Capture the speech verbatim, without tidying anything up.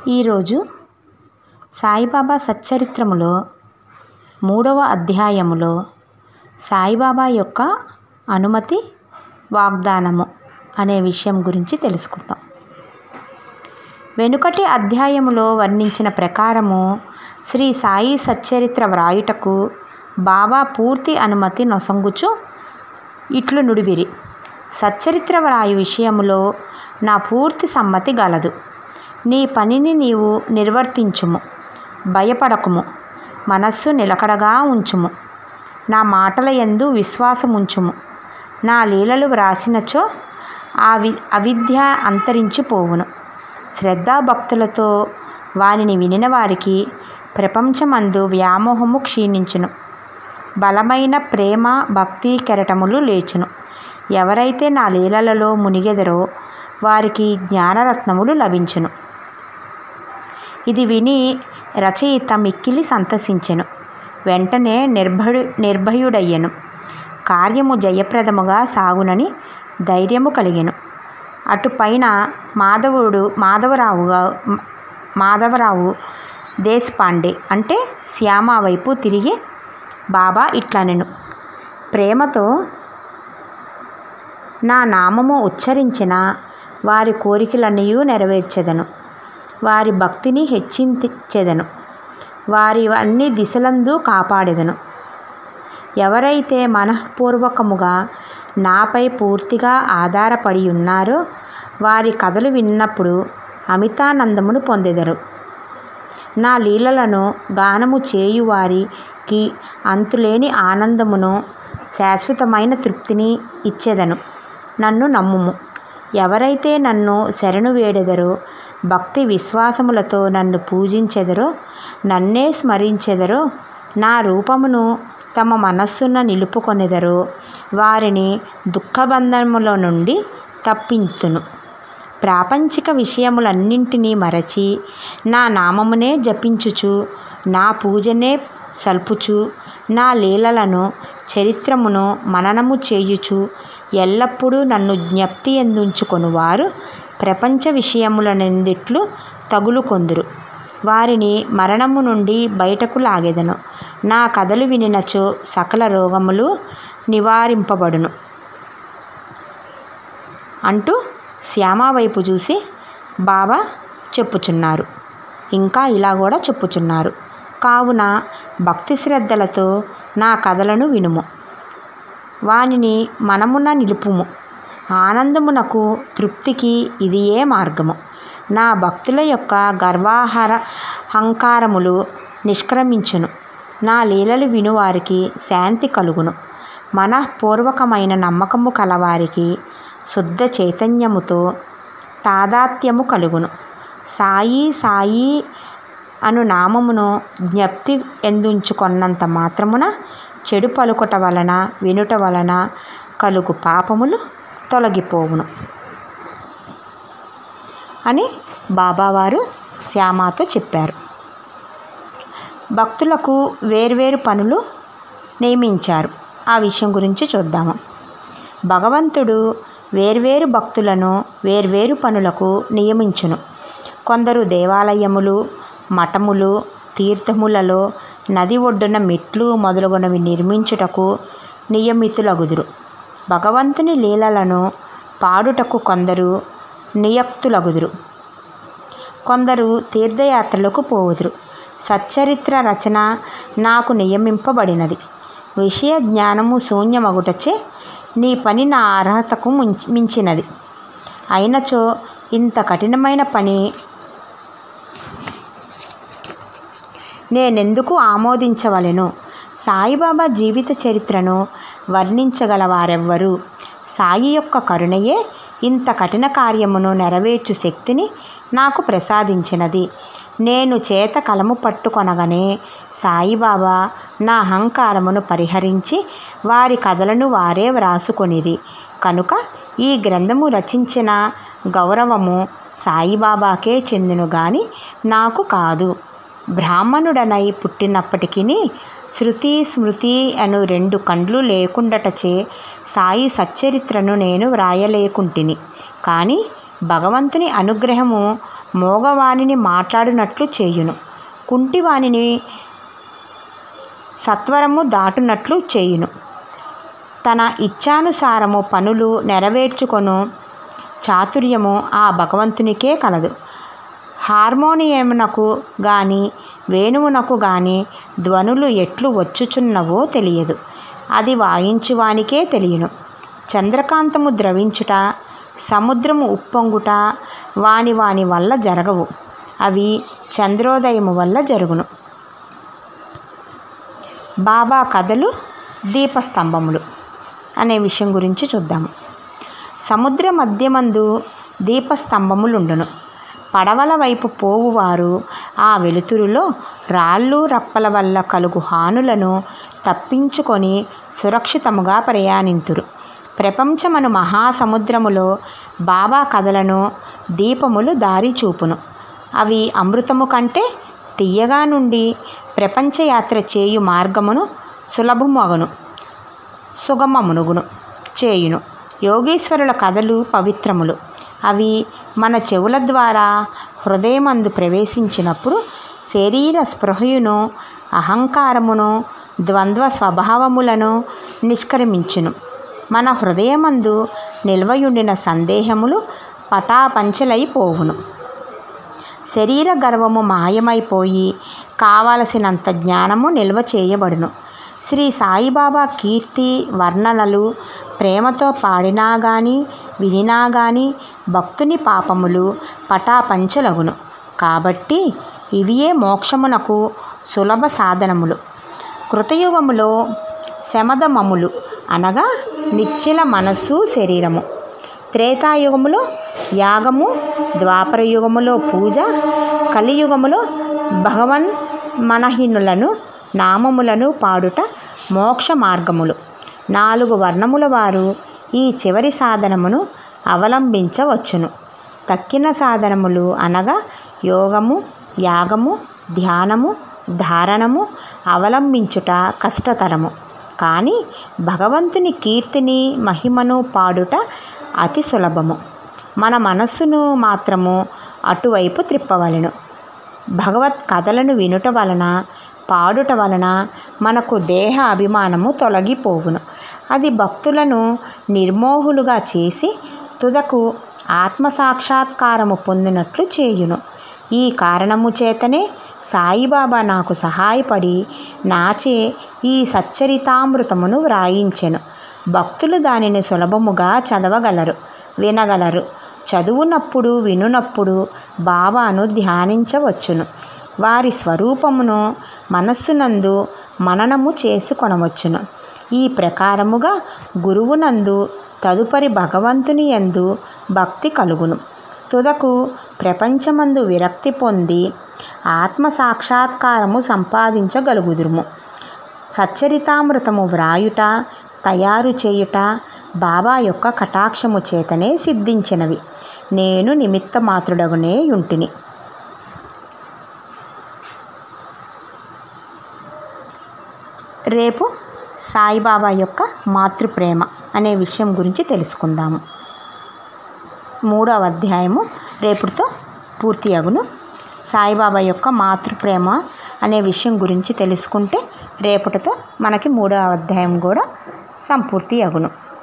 ఈరోజు సాయిబాబా సచ్చరిత్రములో మూడవ అధ్యాయములో సాయిబాబా యొక్క అనుమతి వాగ్దానము అనే విషయం గురించి తెలుసుకుందాం. వెనుకటి అధ్యాయములో వర్ణించిన ప్రకారము శ్రీ సాయి సచ్చరిత్ర వ్రాయుటకు బాబా పూర్తి అనుమతి నొసంగుచు ఇట్లు నుడివిరి. సచ్చరిత్ర వ్రాయు విషయములో నా పూర్తి సమ్మతి గలదు. నీ పనిని నీవు నిర్వర్తించుము, భయపడకుము, మనస్సు నిలకడగా ఉంచుము, నా మాటల యందు విశ్వాసముంచుము. నా లీలలు వ్రాసినచో ఆ వి అవిద్య అంతరించిపోవును. శ్రద్ధాభక్తులతో వారిని వినిన వారికి ప్రపంచమందు వ్యామోహము క్షీణించును. బలమైన ప్రేమ భక్తి కెరటములు లేచును. ఎవరైతే నా లీలలలో మునిగెదరో వారికి జ్ఞానరత్నములు లభించును. ఇది విని రచయిత మిక్కిలి సంతసించెను. వెంటనే నిర్భయు నిర్భయుడయ్యెను. కార్యము జయప్రదముగా సాగునని ధైర్యము కలిగెను. అటుపైన మాధవుడు మాధవరావుగా మాధవరావు దేశపాండే అంటే శ్యామ వైపు తిరిగి బాబా ఇట్లనెను. ప్రేమతో నా నామము ఉచ్చరించిన వారి కోరికలన్నీ నెరవేర్చెదను. వారి భక్తిని హెచ్చించెదను. వారి అన్ని దిశలందు కాపాడెదను. ఎవరైతే మనఃపూర్వకముగా నాపై పూర్తిగా ఆధారపడి ఉన్నారో వారి కథలు విన్నప్పుడు అమితానందమును పొందెదరు. నా లీలలను గానము చేయువారికి అంతులేని ఆనందమును శాశ్వతమైన తృప్తిని ఇచ్చెదను. నన్ను నమ్ముము. ఎవరైతే నన్ను శరణు వేడెదరో, భక్తి విశ్వాసములతో నన్ను పూజించెదరో, నన్నే స్మరించెదరో, నా రూపమును తమ మనస్సున నిలుపుకొనెదరో వారిని దుఃఖబంధముల నుండి తప్పింతును. ప్రాపంచిక విషయములన్నింటినీ మరచి నా నామమునే జపించుచు, నా పూజనే సల్పుచు, నా లీలలను చరిత్రమును మననము చేయుచు ఎల్లప్పుడూ నన్ను జ్ఞప్తి ఎందుంచుకొను వారు ప్రపంచ విషయములనెందిట్లు తగులుకొందురు. వారిని మరణము నుండి బయటకు లాగెదను. నా కథలు వినినచో సకల రోగములు నివారింపబడును అంటూ శ్యామ వైపు చూసి బాబా చెప్పుచున్నారు. ఇంకా ఇలా కూడా చెప్పుచున్నారు. కావున భక్తి శ్రద్ధలతో నా కథలను వినుము, వానిని మనమున నిలుపుము. ఆనందమునకు తృప్తికి ఇదియే మార్గము. నా భక్తుల యొక్క గర్వాహార అహంకారములు నిష్క్రమించును. నా లీలలు వినువారికి శాంతి కలుగును. మనఃపూర్వకమైన నమ్మకము కలవారికి శుద్ధ చైతన్యముతో తాదాత్మ్యము కలుగును. సాయి సాయి అను నామమును జ్ఞప్తి ఎందుంచుకొన్నంత మాత్రమున చెడు పలుకుట వలన వినుట వలన కలుగు పాపములు తొలగిపోవును అని బాబావారు శ్యామతో చెప్పారు. భక్తులకు వేర్వేరు పనులు నియమించారు. ఆ విషయం గురించి చూద్దాము. భగవంతుడు వేర్వేరు భక్తులను వేర్వేరు పనులకు నియమించును. కొందరు దేవాలయములు, మఠములు, తీర్థములలో నది ఒడ్డున మెట్లు మొదలగునవి నిర్మించుటకు నియమితులగుదురు. భగవంతుని లీలలను పాడుటకు కొందరు నియుక్తులగుదురు. కొందరు తీర్థయాత్రలకు పోవుదురు. సచ్చరిత్ర రచన నాకు నియమింపబడినది. విషయ జ్ఞానము శూన్యమగుటచే నీ పని నా అర్హతకు మించినది అయినచో ఇంత కఠినమైన పని నేనెందుకు ఆమోదించవలెను? సాయిబాబా జీవిత చరిత్రను వర్ణించగల వారెవ్వరు? సాయి యొక్క కరుణయే ఇంత కఠిన కార్యమును నెరవేర్చు శక్తిని నాకు ప్రసాదించినది. నేను చేత కలము పట్టుకొనగానే సాయిబాబా నా అహంకారమును పరిహరించి వారి కథలను వారే వ్రాసుకొనిరి. కనుక ఈ గ్రంథము రచించిన గౌరవము సాయిబాబాకే చెందును గాని నాకు కాదు. బ్రాహ్మణుడనై పుట్టినప్పటికీ శృతి స్మృతి అను రెండు కండ్లు లేకుండటచే సాయి సచ్చరిత్రను నేను వ్రాయలేకుంటిని. కానీ భగవంతుని అనుగ్రహము మోగవాణిని మాట్లాడినట్లు చేయును, కుంటివాణిని సత్వరము దాటునట్లు చేయును. తన ఇచ్ఛానుసారము పనులు నెరవేర్చుకొను చాతుర్యము ఆ భగవంతునికే కలదు. హార్మోనియమునకు గాని వేణువునకు గాని ధ్వనులు ఎట్లు వచ్చుచున్నవో తెలియదు, అది వాయించువానికే తెలియను. చంద్రకాంతము ద్రవించుట, సముద్రము ఉప్పొంగుట వాని వాని వల్ల జరగవు, అవి చంద్రోదయము వల్ల జరుగును. బాబా కథలు దీపస్తంభములు అనే విషయం గురించి చూద్దాము. సముద్ర మధ్యమందు దీపస్తంభములుండును. పడవల వైపు పోవువారు ఆ వెలుతురులో రాళ్ళు రప్పల వల్ల కలుగు హానులను తప్పించుకొని సురక్షితముగా ప్రయాణింతురు. ప్రపంచమను మహాసముద్రములో బాబా కథలను దీపములు దారి చూపును. అవి అమృతము కంటే తీయగా నుండి ప్రపంచయాత్ర చేయు మార్గమును సులభమగును సుగమమునుగును చేయును. యోగీశ్వరుల కథలు పవిత్రములు. అవి మన చెవుల ద్వారా హృదయమందు ప్రవేశించినప్పుడు శరీర స్పృహయును, అహంకారమును, ద్వంద్వ స్వభావములను నిష్క్రమించును. మన హృదయమందు నిల్వయుండిన సందేహములు పటాపంచలైపోవును. శరీర గర్వము మాయమైపోయి కావలసినంత జ్ఞానము నిల్వ చేయబడును. శ్రీ సాయిబాబా కీర్తి వర్ణనలు ప్రేమతో పాడినా గాని వినినా గాని భక్తుని పాపములు పటాపంచలగును. కాబట్టి ఇవియే మోక్షమునకు సులభ సాధనములు. కృతయుగములో శమదమములు అనగా నిశ్చల మనస్సు శరీరము, త్రేతాయుగములో యాగము, ద్వాపర యుగములో పూజ, కలియుగములో భగవన్ మనహీనులను నామములను పాడుట మోక్ష మార్గములు. నాలుగు వర్ణముల వారు ఈ చివరి సాధనమును అవలంబించవచ్చును. తక్కిన సాధనములు అనగా యోగము, యాగము, ధ్యానము, ధారణము అవలంబించుట కష్టతరము. కానీ భగవంతుని కీర్తిని మహిమను పాడుట అతి సులభము. మన మనస్సును మాత్రము అటువైపు త్రిప్పవలెను. భగవత్ కథలను వినుట వలన పాడుట వలన మనకు దేహ అభిమానము తొలగిపోవును. అది భక్తులను నిర్మోహులుగా చేసి తుదకు ఆత్మసాక్షాత్కారము పొందినట్లు చేయును. ఈ కారణము చేతనే సాయిబాబా నాకు సహాయపడి నాచే ఈ సచ్చరితామృతమును వ్రాయించెను. భక్తులు దానిని సులభముగా చదవగలరు, వినగలరు. చదువునప్పుడు వినునప్పుడు బాబాను ధ్యానించవచ్చును. వారి స్వరూపమును మనస్సునందు మననము చేసుకొనవచ్చును. ఈ ప్రకారముగా గురువునందు తదుపరి భగవంతుని యందు భక్తి కలుగును. తుదకు ప్రపంచమందు విరక్తి పొంది ఆత్మసాక్షాత్కారము సంపాదించగలుగుదురుము. సచ్చరితామృతము వ్రాయుట, తయారు చేయుట బాబా యొక్క కటాక్షము చేతనే సిద్ధించినవి. నేను నిమిత్త మాత్రుడగునే యుంటిని. రేపు సాయిబాబా యొక్క మాతృప్రేమ అనే విషయం గురించి తెలుసుకుందాము. మూడవ అధ్యాయము రేపుతో పూర్తి అగును. సాయిబాబా యొక్క మాతృప్రేమ అనే విషయం గురించి తెలుసుకుంటే రేపటితో మనకి మూడవ అధ్యాయం కూడా సంపూర్తి అగును.